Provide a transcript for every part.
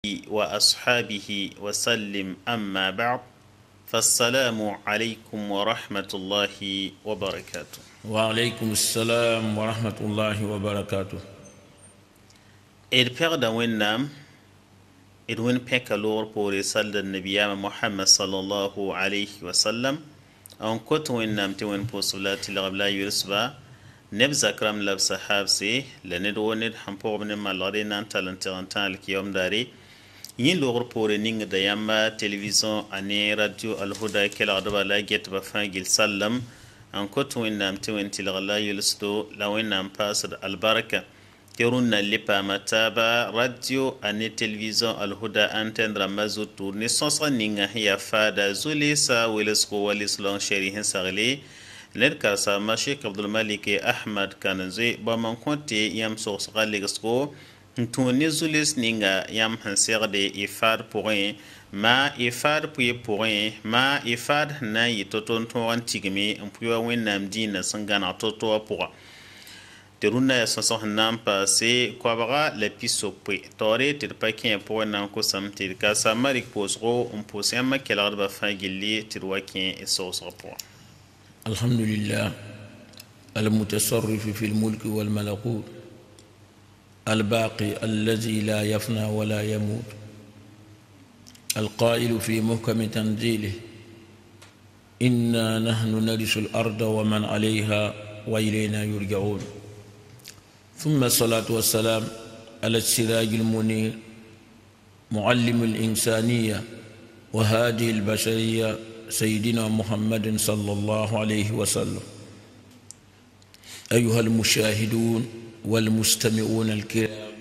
وأصحابه وسلم أما بعد فالسلام عليكم ورحمة الله وبركاته. وعليكم السلام ورحمة الله وبركاته. إرفقنا وينام إدوين بيكالور بوري صلى النبي محمد صلى الله عليه وسلم أن كنت وينام توين بوصلات لغبلا يرسبا نبزا كرام لب صحاب سي لندوند حمبور من مالغرين تالنتان الكيوم داري yin logr pore ning da yamba television ane radio alhuda kela adaba la get ba fangil sallam an kotu windam te wenti la yulsto la windam pasad albaraka kerunna lipa mataba radio ane television alhuda antendre mazu tourne sonsa ninga ya fada zuli sa wilesko walislon sherihin sagle led ka sa mashik abdul malik ahmad kanze ba man konte yam so sagle tuni zulis ninga yam hanserde ifad pourrin ma ifad puye pourrin ma ifad na yitoton to antigmi puyo wenam dina sangana toto pour teruna ya sonso nam passé kwabara le pisopwe tore tir pakin pour nan ko samtir ka samarik posro posem kelar ba fagili tirwakin et soso pour alhamdulillah المتصرف في الملك والملكوت الباقي الذي لا يفنى ولا يموت القائل في محكم تنزيله إنا نحن نرث الأرض ومن عليها وإلينا يرجعون ثم الصلاة والسلام على السراج المنير معلم الإنسانية وهادي البشرية سيدنا محمد صلى الله عليه وسلم. أيها المشاهدون والمستمعون الكرام،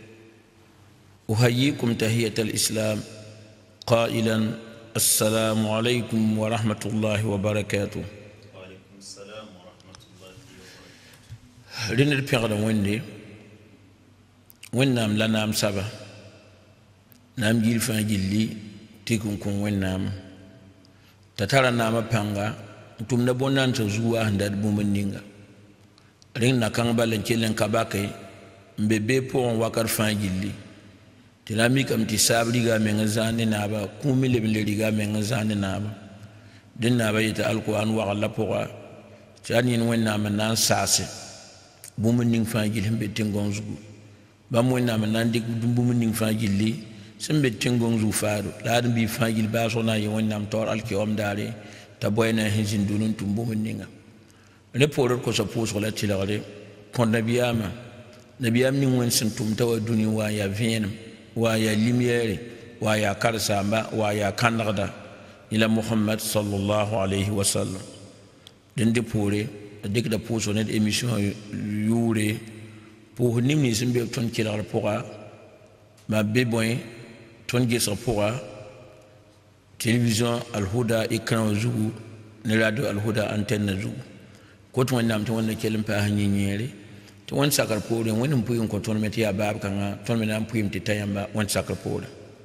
أحييكم تحية الإسلام قائلا السلام عليكم ورحمة الله وبركاته. وعليكم السلام ورحمة الله وبركاته. رنر بيغدا ويندي وينام لنام سبا نام جيل فاجيلي تيكون كون وينام تتارا نام بانغا تم نبونان تزوا هنداد بومنينغا ring na kang balen chelen kabake mbebe po wakar fangili tilami kam ti sabri ga men zane na ba kumi le ga men zane na ba din na ba ita alquran wa alla poa chani en wenna man nan sase bumun ning fangili mbe tingonzu ba mo wenna man nan dik bumun ning fangili sembe tingonzu faado la bi fangili ba so na yen wenna am tor alkiom dare ta boyna hinjin dunun tum bumun ninga le pore ko sa pos la tilare kon nabiyama ni won sentum tawa duni wa ya vien wa ya lumière wa ya karsamba wa ya kanada ila muhammad sallallahu alayhi wa sallam den de pore dik da pos on émission youre pour nimni simbe ton tilare pourra ma beboin ton gesa pourra télévision al huda écran zugu ne radio al huda antenne zugu ko to wonnam to wonna kelim pa hanyinyere to won sakar pore woni mpuyin ko ton meti ya bab kanga ton me nam puyim ti tayamba won sakar pore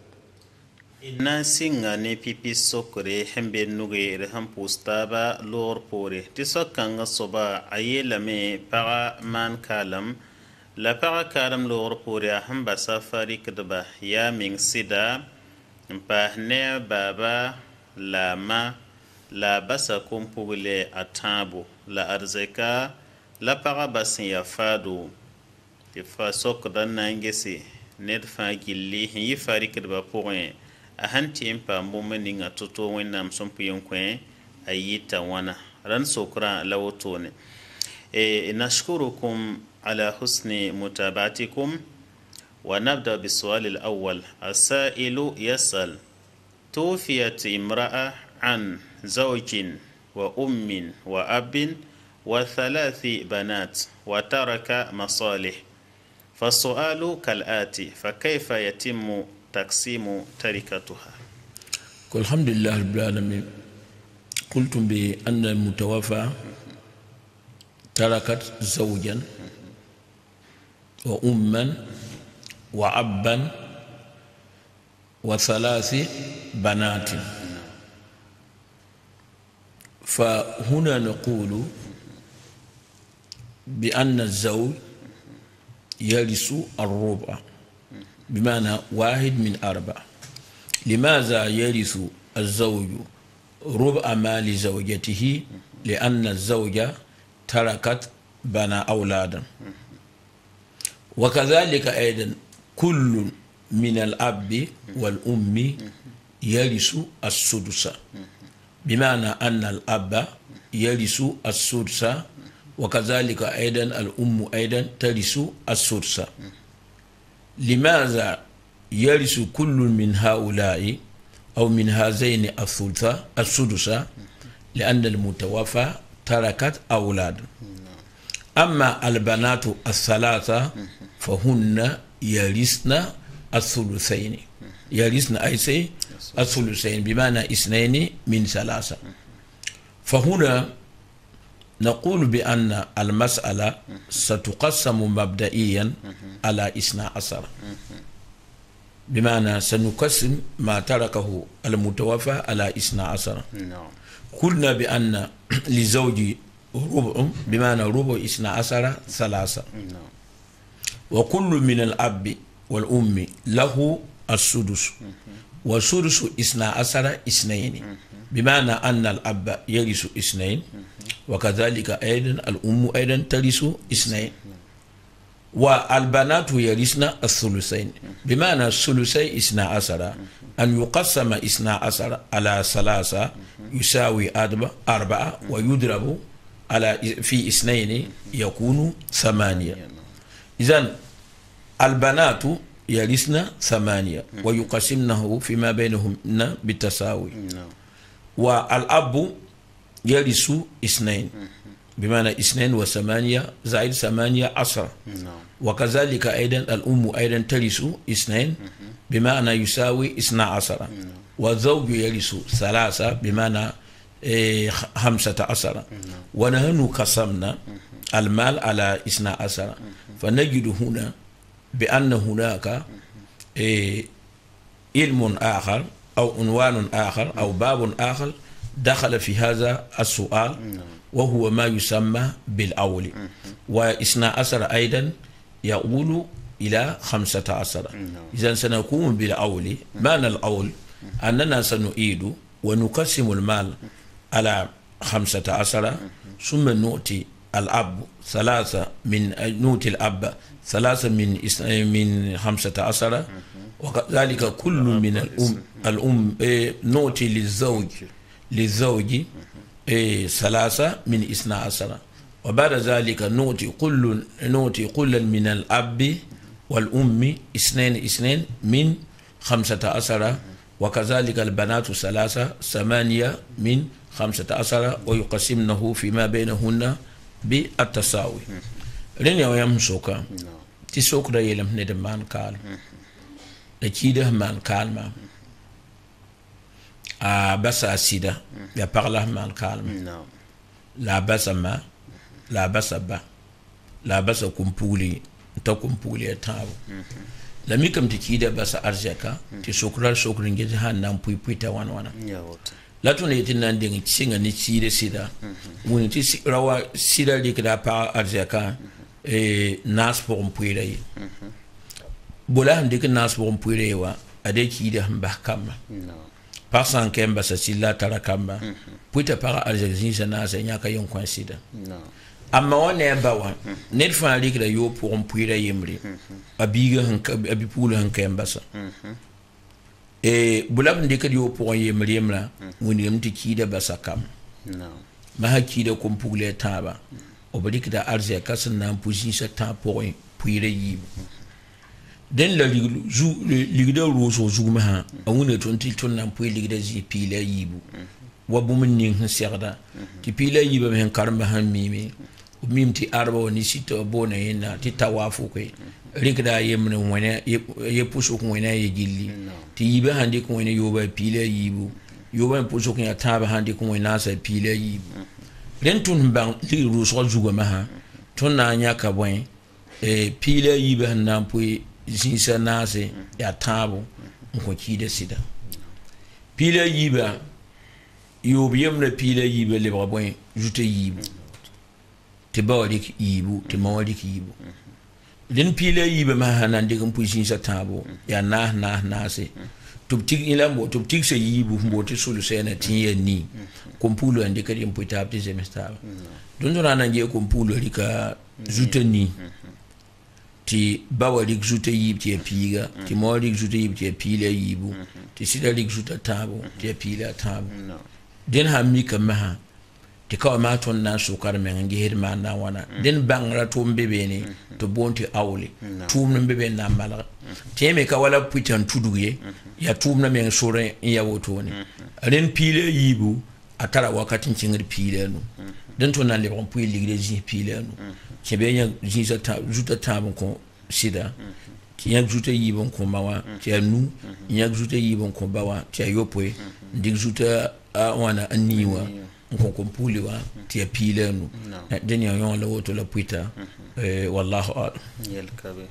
inna singa ne pipi sokore hembe nuge re ham postaba lor pore ti sokanga soba ayela me para man kalam la para kalam lor pore hamba safari kdba ya min sida mpa ne baba lama la basa kumpugule atabo la arzeka la para basin ya fado te fa sok dan nangesi ned fa gilli yi fari kidba point a hanti impa mumeninga toto wenam sompiyon kwen ayita wana ran sokra lawotone nashkurukum ala husni mutabatikum ونبدأ بالسؤال الأول. السائل يسأل: توفيت امرأة عن زوج وأم وأب وثلاث بنات وترك مصالح، فالسؤال كالآتي: فكيف يتم تقسيم تركتها؟ الحمد لله رب العالمين. قلتم بأن المتوفى تركت زوجا وأما وأبا وثلاث بنات، فهنا نقول بأن الزوج يرث الربع بمعنى 1 من 4. لماذا يرث الزوج ربع مال زوجته؟ لأن الزوجة تركت بنى أولادا. وكذلك أيضا كل من الأب والأم يرث السدس، بمعنى أن الأب يرث السدس، وكذلك أيضا الأم أيضا ترث السدس. لماذا يرث كل من هؤلاء أو من هذين السدس؟ لأن المتوفى تركت أولاد. أما البنات الثلاثة فهن يرثن الثلثين، يرثن أي الثلثين، بمعنى 2 من 3. فهنا نقول بأن المسألة ستقسم مبدئيا على 12، بمعنى سنقسم ما تركه المتوفى على 12. قلنا بأن لزوج ربع، بمعنى ربع 12 3. وكل من الأب والأم له السدس، والسدس 12 2، بمعنى أن الأب يرث 2، وكذلك أيضا الأم أيضا ترث 2. والبنات يرثن الثلثين، بمعنى الثلثي 12 أن يقسم 12 على 3 يساوي 4، ويضرب على في 2 يكون 8. إذن البنات يرثن 8 ويقسمنه فيما بينهم بالتساوي. والأب يرث 2، بمعنى 2 و8 زائد 8 10. وكذلك أيضا الأم أيضا ترث 2، بمعنى يساوي 12. والزوج يرث 3، بمعنى 15. ونحن قسمنا المال على 12، فنجد هنا بأن هناك علم آخر أو عنوان آخر أو باب آخر دخل في هذا السؤال، وهو ما يسمى بالأول. و12 أيضا يقول إلى 15. إذن سنقوم بالأول. معنى الأول أننا سنعيد ونقسم المال على 15، ثم نؤتي الأب 3 نؤتي الأب 3 من 15، وكذلك كل من الأم نؤتي للزوج 3 من 12. وبعد ذلك نؤتي كل من الأب والأم 2 من 15، وكذلك البنات 3 8 من 15، ويقسمنه فيما بينهن بالتساوي. لن يوم سوكا تسوك دا يلم ندمان كال لكيده من كالما بس أسيدا يبقى من كالما لا بس ما لا بس با لا بس كمبولي تكمبولي تاو لم يكن تكيده بس أرجعك تسوكرا سوكرين جهان نام بوي بوي تاوان وانا لا توني تنان دين تسينغ نتسيد سيدا وين تسي روا سيدا لكدا با أرجعك ناس بوم بويري بولا هم ديك ناس بوم بويري وا أدي كيده هم بحكام باسان كم بس سيلا ترى كم بويتا با أرجعك سناس نياك يوم كون سيدا أما وانا باوا نرفع لكدا يو بوم بويري يمري أبيغا هنك أبي بولا هنكم بس bulab ndike dio pour yemremla woni yemti kida basakam ma hakida ko pugule taba o badik da arze kasan na pusin sa ta pour puire yi den la ligda roso zugma ha awune tonti ton na puire ligda ji pile yibu wabum nin serda ti pile yiba men karma han mimi o mimti arba woni sito bona yena ti tawafu ko rigda yemne wona ye pusu ko wona ye gilli ti yibe handi ko wona yoba pile yibu yoba pusu ko ya taba handi ko wona sa pile yibu ren tun ban ti ruso zugo ma ha ton na nya ka bwen pile yibe han pu jinsa nase ya tabo ko kide sida pile yiba yobi yemne pile yibe le bwen jute yibu te bawdik yibu te mawadik yibu den pile yibe ma hanan digum puisin sa tabo ya na se tubtik ila mo tubtik se yibu mboti sulu sena tiye ni kompulo ande kadi mpuita apti semester don dona nanje kompulo lika zuteni ti bawalik zuta yib ti piga ti molik zuta yib ti pile yibu ti sidalik zuta tabo ti pile tabo den hammi kamaha ti kawa ma ton na sukar men ngi hirma na wana den bangra to mbebe ni to bonti awli tum no mbebe na mala teme ka wala putan tuduye ya tum na men sore ya wotoni ren pile yibu atara wakatin cingir pile no den to na le bon puyi ligre ji pile no kebe nya ji juta tabon ko sida nya juta yibon ko mawa ti nu nya juta yibon ko bawa ti yopwe ndig juta wana aniwa ko kompuli wa ti pile no den ya yon la woto la puita wallahu a'lam yel kabe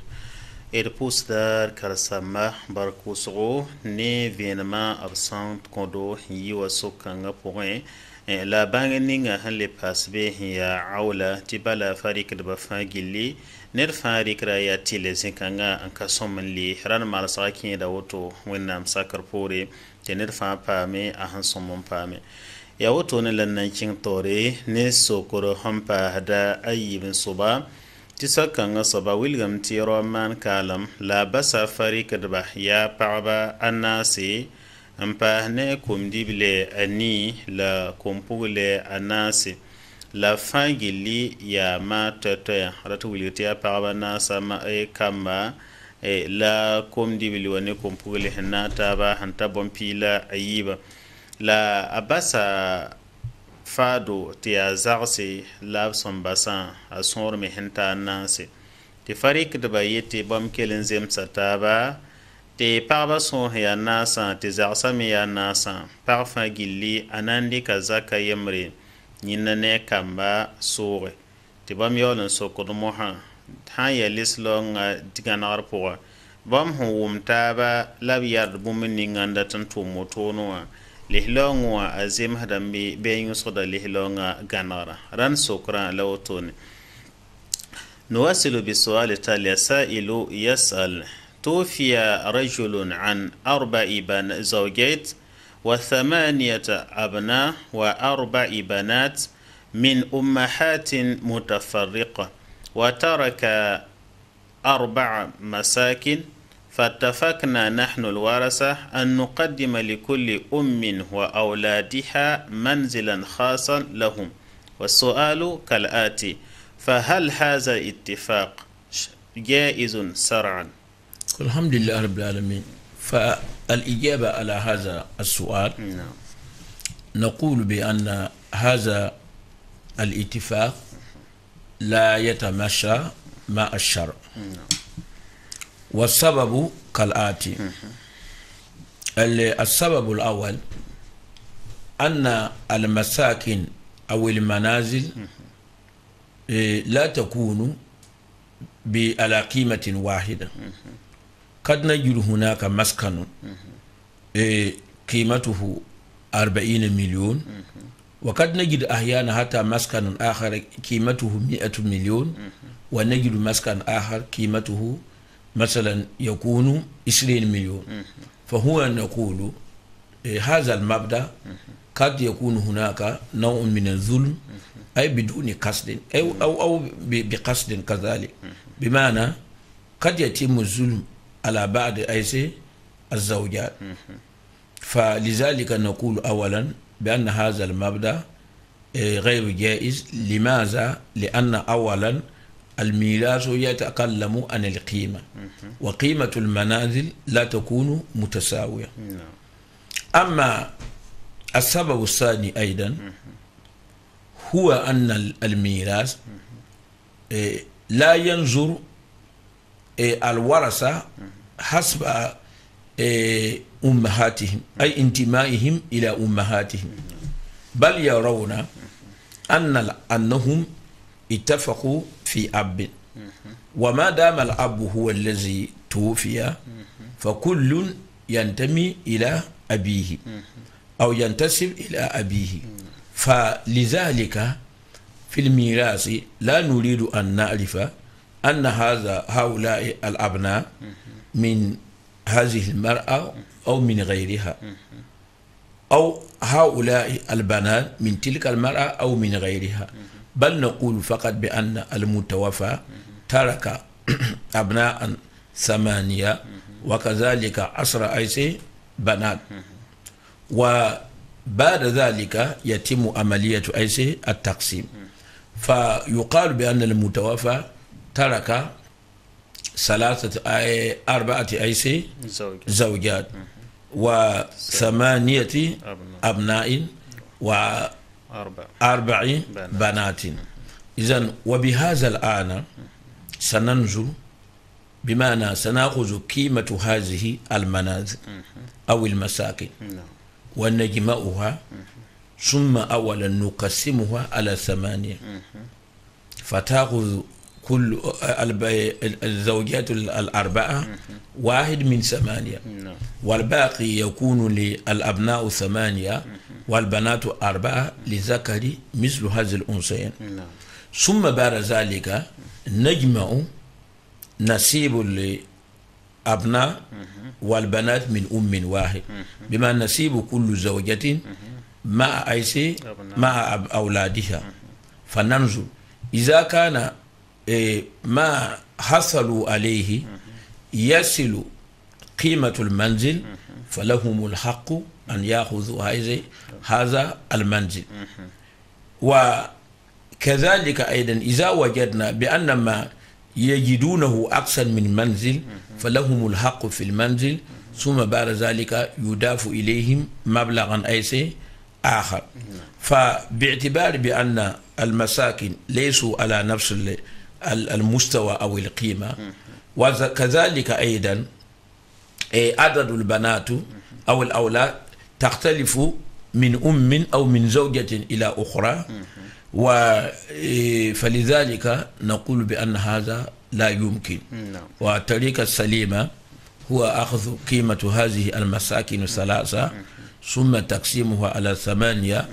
pus dar karsama barkusgo ne vienema absent kondo yiwa sokanga point la bangeninga halle pasbe ya awla tibala farik de bafagili ner farik ra ya tile zinkanga an kasomli ran mal sakin da woto wennam sakar pore te ner fa pame a hansomon pame ya woto ne lannan kin tore ne sokoro hampa hada ayyibin suba tisakanga saba wilgam tiro man kalam la basa farik de bah ya paba anasi ampa ne kumdible ani la kumpule anasi la fangili ya matata ratu wiltia paba nasa ma e kamba la kumdible wani kumpule hanata ba hanta bompila ayiba la abasa fado tia zarse la sombasan asor me henta nasi ti farik de bayete bam kelen zem sataba te parba son ya nasa te zarsa me ya nasa parfa gilli anandi kazaka yemre nyinna ne kamba sore te bam yolan sokodo moha ha ya lislong diganar poa bam hum taba labyar bumni nganda tan to motono lihlongwa azim hadambi be yusoda lihlonga ganara ran sokra lawtoni نواصل بالسؤال التالي سائل يسأل توفي رجل عن 4 زوجات و8 أبناء و4 بنات من أمهات متفرقة وترك 4 مساكن فاتفقنا نحن الورثة أن نقدم لكل أم وأولادها منزلا خاصا لهم والسؤال كالآتي فهل هذا الاتفاق جائز شرعا؟ الحمد لله رب العالمين. فالإجابة على هذا السؤال نقول بأن هذا الاتفاق لا يتماشى مع الشرع والسبب كالآتي. السبب الأول أن المساكن أو المنازل لا تكون على قيمة واحدة. قد نجد هناك مسكن قيمته 40 مليون، وقد نجد أحيانا حتى مسكن آخر قيمته 100 مليون، ونجد مسكن آخر قيمته مثلا يكون 20 مليون. فهو نقول هذا المبدأ قد يكون هناك نوع من الظلم أي بدون قصد أو بقصد كذلك، بمعنى قد يتم الظلم على بعض الزوجات. فلذلك نقول أولا بأن هذا المبدأ غير جائز. لماذا؟ لأن أولا الميراث يتكلم عن القيمة، وقيمة المنازل لا تكون متساوية. أما السبب الثاني أيضا هو أن الميراث لا ينظر الورثة حسب أمهاتهم أي انتمائهم إلى أمهاتهم، بل يرون أنهم اتفقوا في أب، وما دام الأب هو الذي توفي فكل ينتمي إلى أبيه أو ينتسب إلى أبيه. فلذلك في الميراث لا نريد أن نعرف أن هؤلاء الأبناء من هذه المرأة أو من غيرها، أو هؤلاء البنات من تلك المرأة أو من غيرها، بل نقول فقط بأن المتوفى ترك أبناء 8 وكذلك 10 بنات، وبعد ذلك يتم عملية التقسيم. فيقال بأن المتوفى ترك 4 زوجات و8 أبناء و4 بنات. إذن وبهذا الآن سننظر، بمعنى سنأخذ قيمة هذه المنازل أو المساكن ونجمعها، ثم أولا نقسمها على 8، فتأخذ كل الزوجات 4 1 من 8، والباقي يكون للأبناء 8 والبنات 4 لذكر مثل هذه الأنثيين. ثم بعد ذلك نجمع نصيب الأبناء والبنات من أم واحد، بما نصيب كل زوجة مع أولادها، فننظر إذا كان ما حصلوا عليه يصل قيمة المنزل فلهم الحق أن يأخذوا هذا المنزل. وكذلك أيضا إذا وجدنا بأن ما يجدونه أكثر من منزل فلهم الحق في المنزل، ثم بعد ذلك يضاف إليهم مبلغا آخر. فباعتبار بأن المساكن ليسوا على نفس المستوى أو القيمة، وكذلك أيضا عدد البنات أو الأولاد تختلف من أم أو من زوجة إلى أخرى، فلذلك نقول بأن هذا لا يمكن. والطريقة السليمة هو أخذ قيمة هذه المساكن 3 ثم تقسيمها على 8،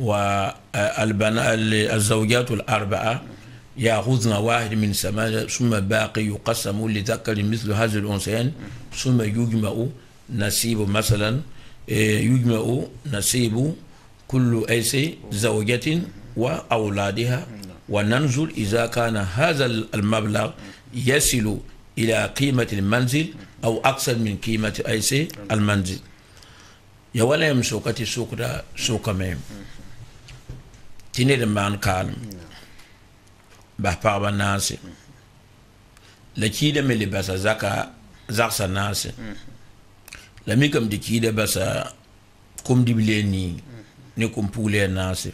والزوجات 4 يأخذن 1 من 8، ثم باقي يقسم لذكر مثل هذه الأنثيين، ثم يجمع نصيب مثلا يجمع نصيب كل زوجة وأولادها، وننظر إذا كان هذا المبلغ يصل إلى قيمة المنزل أو أكثر من قيمة المنزل. يوالا يمسوكتي سوكا ميم تيني مان كالم بحبابا ناسي لكيدا ملي بسا زاكسا ناسي لميكم دي كيدا بسا كم دي بليني نكم بولي ناسي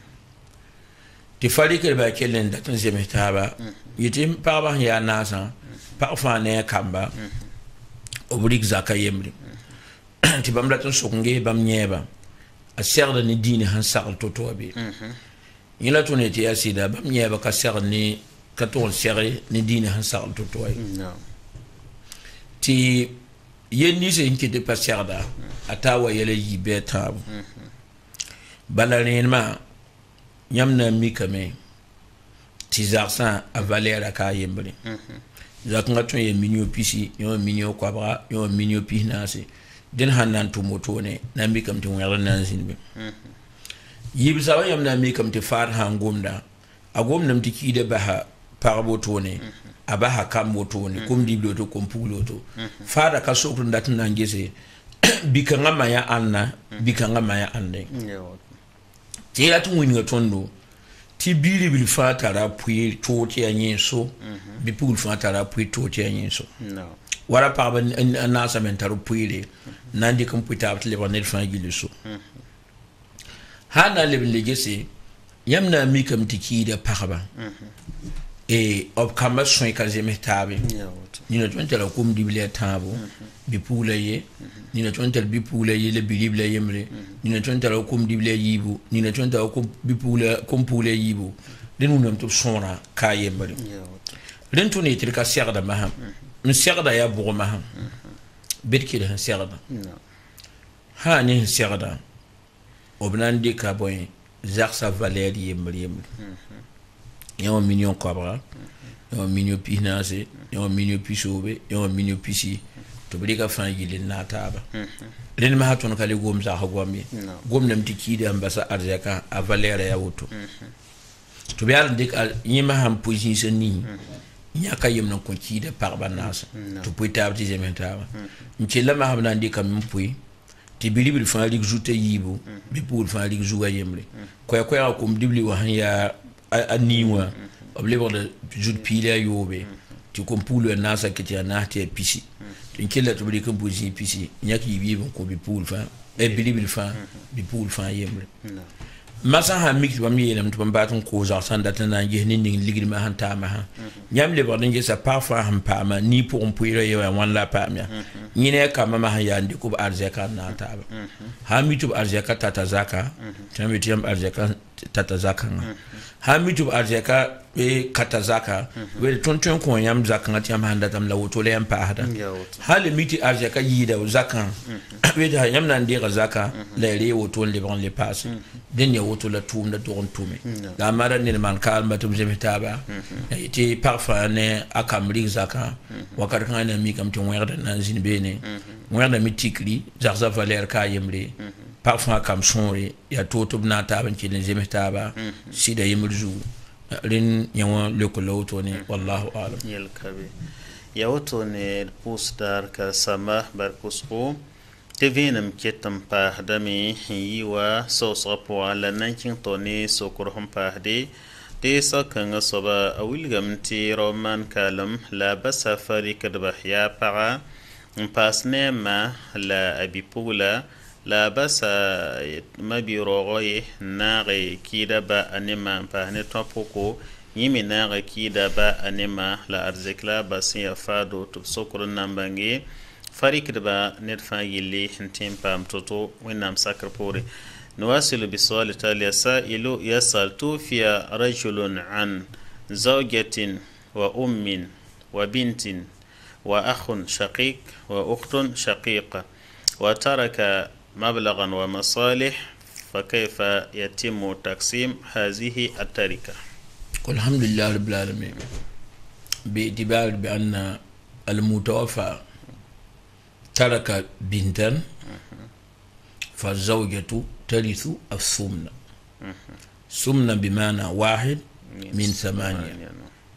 تفاريك الباكيلين داتن زمهتابا يتيم بابا يا ناسا بافاني كامبا obrick zaka yemri ti bam latin sokunge bam nyeba a serda ni dini han sakal toto bi yila to ne ti asida bam nyeba ka ser ni ka to serre ni dini han sakal toto ay ti yenni se inki de passerda atawa yele yibe tab balarin ma nyamna mikame ti zarsan a valera ka yemri zakanga ton ye minyo pisi yo minyo kwabra yo minyo pihnasi den hanan to motone na mi kam to wala nan sinbe yibi sawa yam na mi kam te far hangumda agom nam tiki de baha parabotone abaha kam motone kum diblo to kum pulo to fara ka sokru ndat nan gese bikanga maya anna bikanga maya ande tira tu winga tondo ti bili bil fatara puis toti anyenso bi pul fatara puis toti anyenso wala pa ban nasa mentaro puis nandi computer le banel fangili so hana le legese yamna mi kam tiki da paraba e ob kama soin kaze metabe ni no twentela kum dibile tabo bi pulaye ni no twentela bi pulaye le bilibla yemre ni no twentela kum dibile yibu ni no twentela kum bi pula kum pula yibu den num to sona kayemre den to ne tirka serda maham min serda ya bugo maham betki da serda ha ni serda obnandi ka boy zaksa valeri yemre yawa minyo kabra yawa minyo pinase yawa minyo pisobe yawa minyo pisi to brika fangili na taba len ma hatun kale gom za hagwami gom nam tikide ambasa arzaka a valera ya wuto to be al dik al yima ham position ni nyaka yem non ko kide parba nasa to puita abti zementaba mchela ma ham nan dikam mpui ti bilibil fa lik joute yibu bi pour fa lik jouga yemle ko ko dibli wa han ya aniwa oblebo de joute pile yobe ti ko pulu nasa ke ti anati pisi tin kila to bili kan buji pisi nyaki yibi ko bi pour fa e bilibil fa bi pour fa yemle masa ha mix ba mi yenam to batun ko za san da tan ngi nin ligri ma han ta ma ha nyam le bodin je sa parfois han pa ma ni pour on puire yo wan la pa mi ni ne ka ma ha ya ndi ko arzaka na ta ba ha mi to arzaka tata zaka tan mi tiam arzaka tata zaka ha mi to arzaka e kata zaka we ton ko yam zaka ngati am handa tam la woto le am pa hada hali mi ti arzaka yida zaka we da yam nan de zaka le re woto le bon le passe den ya woto la tum da don tume da mara ne man kal matum je metaba ite parfois ne akamri zaka wakar kan na mi kam to werda na zin bene werda mi tikli zarza valer ka yemre parfois kam sonre ya toto na taban ci ne je metaba sida yemrzu rin yawa lokolo to ne wallahu alam yel kabe ya woto ne pustar ka sama barkusku tevinam ketam pa dami yiwa so po ala nankin toni sokurhum pa de sakan soba awilgam ti roman kalam la basa farik ya para pasne ma la abipula la basa mabiroye nare kida ba anima pa ne topoko yimi nare kida ba anima la arzikla basia fado to sokurun nambange فريق دبا ندفع يلي هنتين بام توتو وينام ساكر بوري نواصل بسؤال تالي سائل يسأل توفي رجل عن زوجة وأم وبنت وأخ شقيق وأخت شقيقة وترك مبلغا ومصالح فكيف يتم تقسيم هذه التركة؟ الحمد لله رب العالمين باعتبار بأن المتوفى ترك بنتا فالزوجة ترث الثمن ثمن بمعنى واحد من 8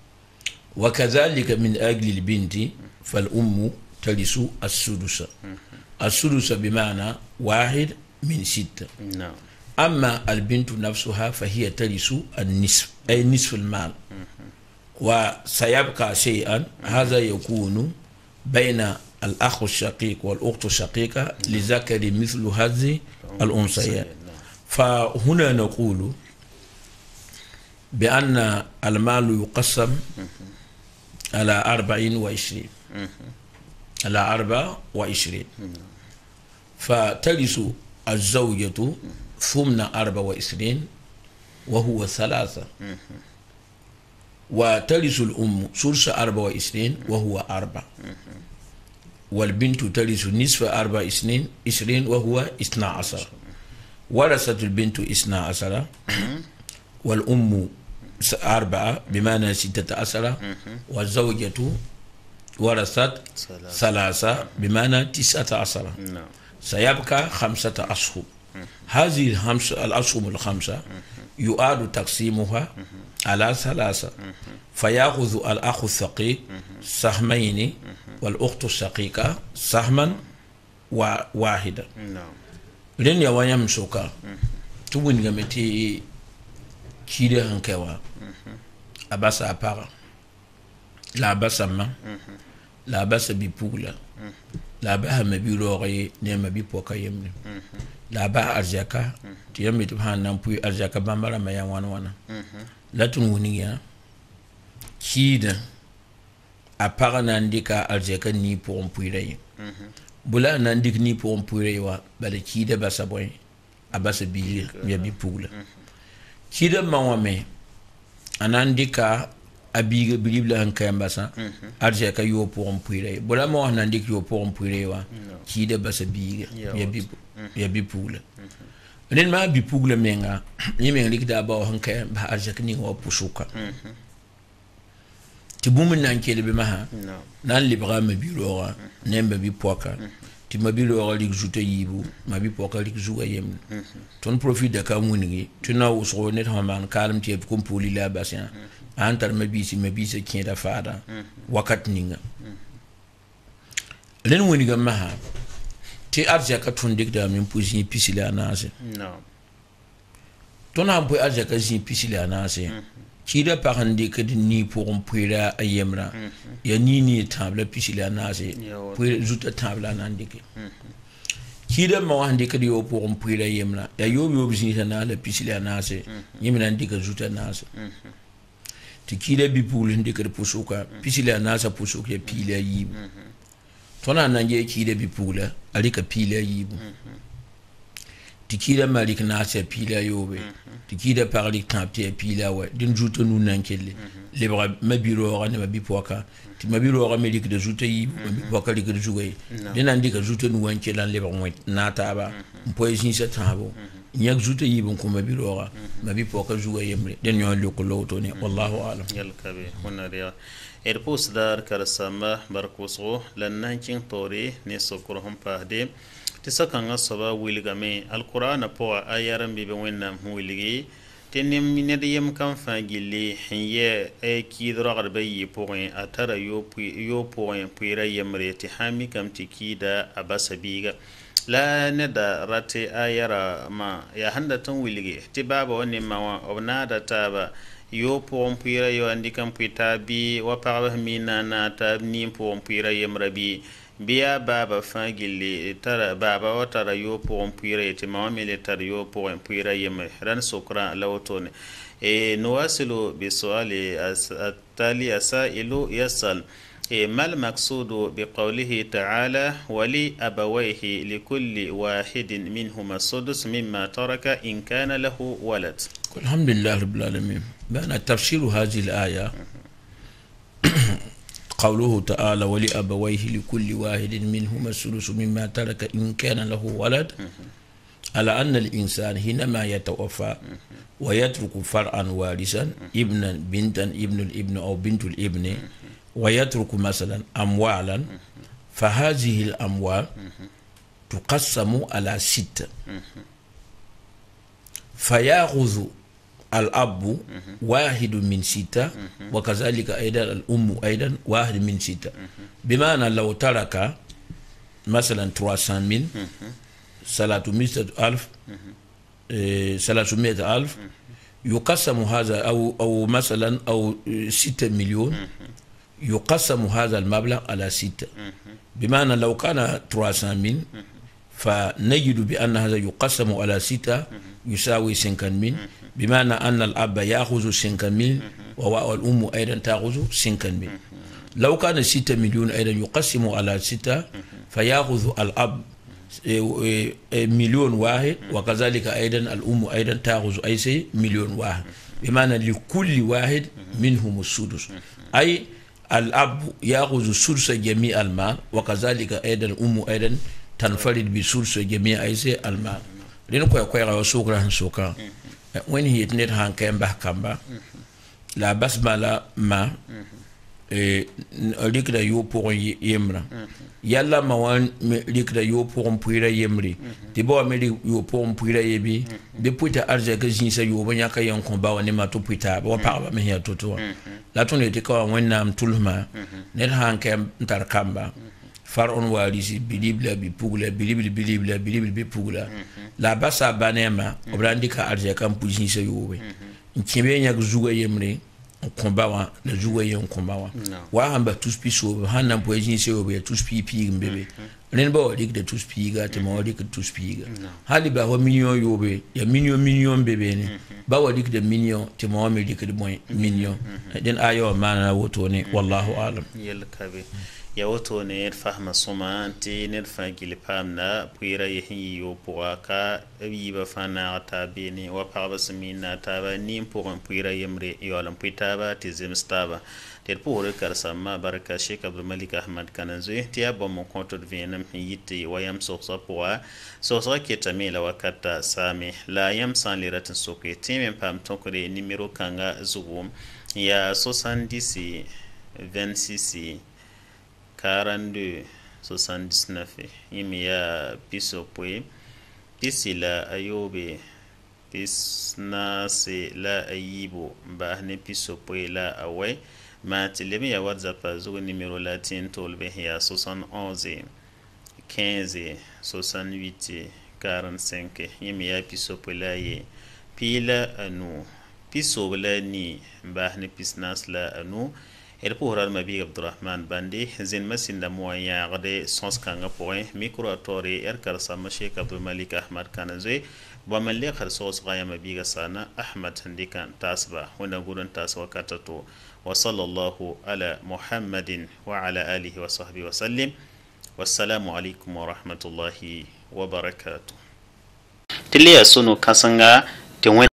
وكذلك من أجل البنت فالأم ترث السدس السدس بمعنى واحد من 6 أما البنت نفسها فهي ترث النصف أي نصف المال وسيبقى شيئا هذا يكون بين الأخ الشقيق والأخت الشقيقة لذكر مثل هذه الأنثيين. فهنا نقول بأن المال يقسم على 24 على 24 فترث الزوجة ثمن 24 وهو 3 وترث الأم ثلث 24 وهو 4 والبنت ترث نصف 24 وهو 12 ورثت البنت 12 والأم 4 بمعنى 16 والزوجة ورثت 3 بمعنى 19 سيبقى 5 أشهر. هذه الأشهر الخمسة يعاد تقسيمها على 3 فيأخذ الأخ الشقيق سهمين والأخت الشقيقة سهما واحدا. لن يوانيام سوكا تبين غمتي كيدا هنكوا أباسا أبارا لا باسا ما لا باسا بيبولا لا بها مبيلوري نيما بيبوكا يمني لا بها أرزاكا تيامي تبهان نامبوي أرزاكا بامبارا ما يوان وانا لا تنونيا كيدا أبارا نانديكا أرزاكا ني بوم بويري بولا نانديك ني بوم بويري وا بلا كيدا باسا بوي أباسا بيلي ميا بيبولا كيدا موامي أنانديكا abiga bilibla hanka mbasa arje ka yo pour empuire bola mo nandik yo pour empuire wa ki de basa biga ya bipula ren ma bi pugla menga yeme rikda ba hanka ba arzak ni wa pusuka ti bumun nan kele be maha nan libra ma bi roga nemba bi poka ti ma bi roga lik juta yibu ma bi poka lik zuga yem ton profit da ka munigi tuna usro net haman kalm ti ko poli la basya antar ma bi si kin da fada wakat ninga len woni ga maha ti arja ka tundik da min pusi pisila anase ton ha bu arja ka zin pisila anase kida parandi ka ni pour on puira ayemra ya ni table pisila anase puira zuta table anandike kida ma wandi ka yo pour on puira ayemra ya yo bizin na la pisila anase yimina ndika zuta anase ti kida bi pulin ndika pusuka pisila anase pusuka ya pila yibu tona nanje kida bi pula alika pila yibu tikida malik nase pila yobe tikida parli tampte pila wa din juto nu nankelle lebra mabiro ne mabipoka ti mabiro melik de juto yibu mabipoka lik de jugay dinan dika juto nu wankelan lebra mo nata ba mpoisin sa tabo nyak juto yibu ko mabiro mabipoka jugay yemre den yon lokolo to ne wallahu alam yal kabe hunariya erpus dar karasama barkusgo lannancin tori ne sokurhum pahde tisakanga soba wilgame alqur'ana po ayaran bibe wennam wilgi tenem minede yem kan fagili hiye e kidro garbe yipoin atara yo point puira yemre ti hami kam tikida abasabiga la neda rate ayara ma ya handa tan wilgi ti baba woni ma obnada taba yo pour puira yo andikam puita bi wa parba mina na ta ni pour puira yemrabi biya baba fangili tara baba wa tara yo pour puira te mamele tara yo pour puira yemre ran sokra lawtone e nuwasilu bi suali atali asailu yasal ما المقصود بقوله تعالى ولي أبويه لكل واحد منهما السدس مما ترك إن كان له ولد. الحمد لله رب العالمين. بأن تفسير هذه الآية قوله تعالى ولي أبويه لكل واحد منهما السدس مما ترك إن كان له ولد على أن الإنسان حينما يتوفى ويترك فرعا وارثا ابنا بنتا ابن الابن أو بنت الابن ويترك مثلا أموالا فهذه الأموال تقسم على 6 فيأخذ الأب 1 من 6 وكذلك أيضا الأم أيضا 1 من 6 بمعنى لو ترك مثلا 300,000 300,000 300,000 يقسم هذا أو مثلا أو 6 مليون يقسم هذا المبلغ على 6 بمعنى لو كان 300,000 فنجد بأن هذا يقسم على 6 يساوي 50,000 بمعنى أن الأب يأخذ 50,000 والأم أيضا تأخذ 50,000 لو كان 6 مليون أيضا يقسم على 6 فيأخذ الأب 1,000,000 وكذلك أيضا الأم أيضا تأخذ أي شيء 1,000,000 بمعنى لكل واحد منهم السدس أي الأب يأخذ سدس جميع المال وكذلك أيضا الأم أيضا تنفرد بسدس جميع أي شيء المال لأنه يقول سوكرا سوكا وين هي تنيت هان كامبا كامبا لا بس ما likda yo pour yemra yalla ma wan likda yo pour puira yemri ti bo me yo pour puira yebi de puita arja ka jinsa yo banya ka yan ko ba woni ma to puita bo pa ba me ya toto la ton ete ka wonnam tulma net han kem tar kamba far on walisi bilibla bi pugla bilibla bi pugla la basa banema obrandika arja kam pu jinsa yo we nkebe nya zuga yemri combat wa le jouer un combat wa hamba tous piso hanna poejin se obe tous pipi mbebe len bo dik de tous piga te mo dik tous piga hali ba ho million yobe ya million bebe ni ba wa dik de million te mo me dik de million den ayo mana woto ne wallahu alam yel kabe ya woto ne fahma suma ti ne fa gil pamna puira yi yo pour ka yi ba fana ta bini wa pa basmina ta ba ni pour puira yemre yolam puitaba ti zimstaba ter pour kar sama baraka Sheikh Abdul Malik Ahmad Kananzo ti aba mon compte de vienam yiti wayam sosa pour sosa ki tamila wakata sami la yam san liratin soke ti men pam tonkore numéro kanga zugum ya 70 26 42 79 yimi ya piso pwe pisi la ayobe pisna se la ayibo ba ne piso pwe la awai ma tilemi ya whatsapp zuwa numéro latin tolbe ya 71 15 68 45 yimi ya piso pwe la ye pila anu piso la ni ba ne pisnas la anu el pour mabi Abdurrahman Bandi zin masinda moya gade sens kanga point micro tori kar sama Sheikh Abdul Malik Ahmad Kanazwe ba malle khar sos gaya mabi ga sana Ahmad Handikan tasba wanda gurin taswa katato wa sallallahu ala Muhammadin wa ala alihi wa sahbihi wa sallim wassalamu alaikum wa rahmatullahi wa barakatuh tiliya sunu kasanga